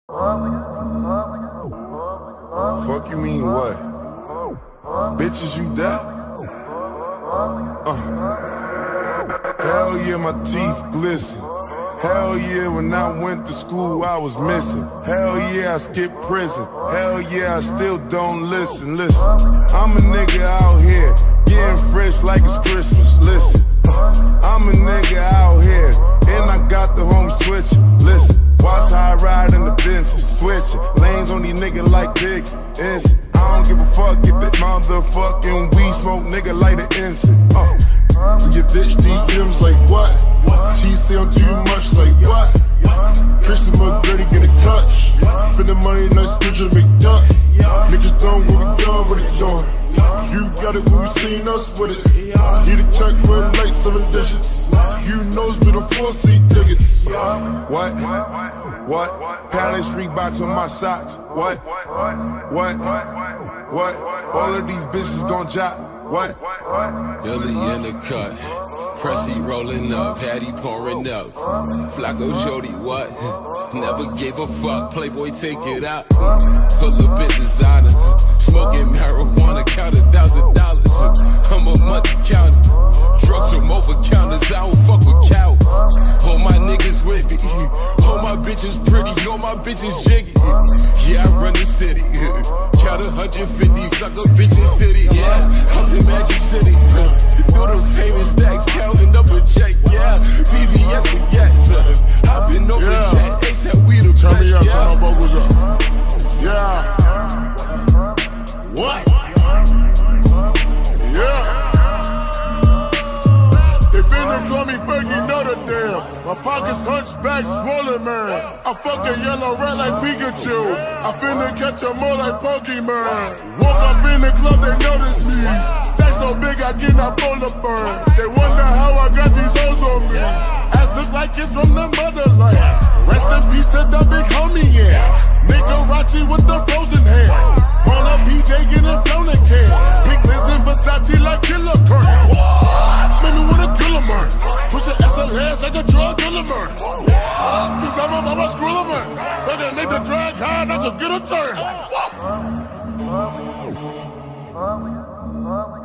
Fuck you mean what? Bitches, you that? Hell yeah, my teeth glisten. Hell yeah, when I went to school, I was missing. Hell yeah, I skipped prison. Hell yeah, I still don't listen. Listen, I'm a nigga out here, getting fresh like it's Christmas. Listen, I'm a nigga out here, and I got the homies twitching. Listen, watch how I ride in the bench, switching lanes on these niggas like big instant. I don't give a fuck, get that motherfucking weed smoke, nigga, light an instant. Your bitch DMs like what? She say I'm too much like what? Tracy McGrady get a clutch. Spend the money, nice picture, make duck. Niggas done what we done, what it done. You got it when we seen us with it. Need a check with like 7 digits. You know it's been a 4-seat tickets. What? Palace Reeboks on my socks. What? All of these bitches gon' jot. What? Billy in the cut, Pressy rolling up, Hattie pouring up. Flacco Jody, what? Never gave a fuck, Playboy take it out. Pull up in designer, smoking marijuana, count $1,000. I'm a money counter, drugs from over counters, I don't fuck with cowards. All my niggas with me, all my bitches pretty, all my bitches jiggy. Yeah, I run the city, count 150, suck a bitch's city. Yeah, I'm in Magic City, through the famous stacks, counting up a check. Yeah, VVS for yes, I've been over chat, ASAP, we the best. Turn me up, turn my vocals up. Yeah. What? Yeah. They finna call me Fergie Notre Dame. My pockets hunchback, swollen man. I fuck a yellow rat like Pikachu. I finna catch 'em all like Pokemon. Woke up in the club, they notice me. Stack so big, I cannot fold a burn. They wonder how I got these hoes on me. Ass look like it's from the motherland. Rest in peace to the big homie, yeah. Nicarachi with the frozen hair. On a PJ getting flown in can. Pink lens in Versace like Killer Kurt. Made me wanna kill a man. Push your SLS like a drug dealer man. Cause I'm a screw man. They can make the drag high, I could get a turn.